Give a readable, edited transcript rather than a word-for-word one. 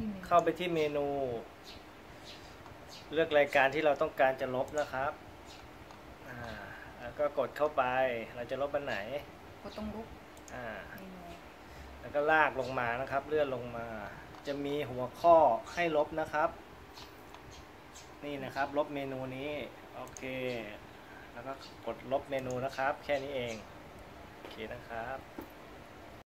เข้าไปที่เมนู เลือกรายการที่เราต้องการจะลบนะครับแล้วก็กดเข้าไปเราจะลบอันไหนก็ต้องลบแล้วก็ลากลงมานะครับเลื่อนลงมาจะมีหัวข้อให้ลบนะครับนี่นะครับลบเมนูนี้โอเคแล้วก็กดลบเมนูนะครับแค่นี้เองโอเคนะครับ